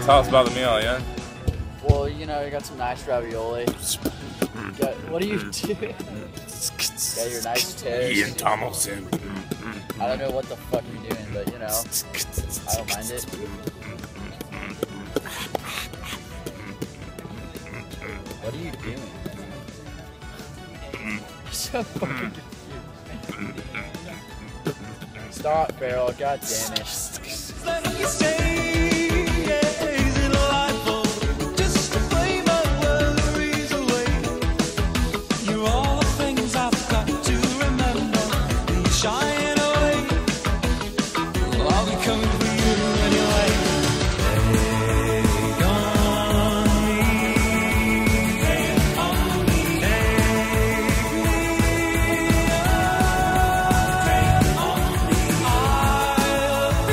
tell us about the meal, yeah? Well, you know, you got some nice ravioli. What are you doing? Got your nice toast. Ian Tomlinson. I don't know what the fuck you're doing, but you know, I don't mind it. What are you doing? You're so fucking confused. Stop, Farrell. God damn it. Let me stay, yeah, is it delightful? Just to play my worries away. You're all the things I've got to remember. And you're shying away. Well, I'll be coming for you anyway. Take on me. Take on me. Take me. Take on me. I'll be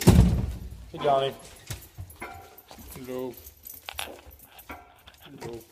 Hey, Johnny. Hello. Hello.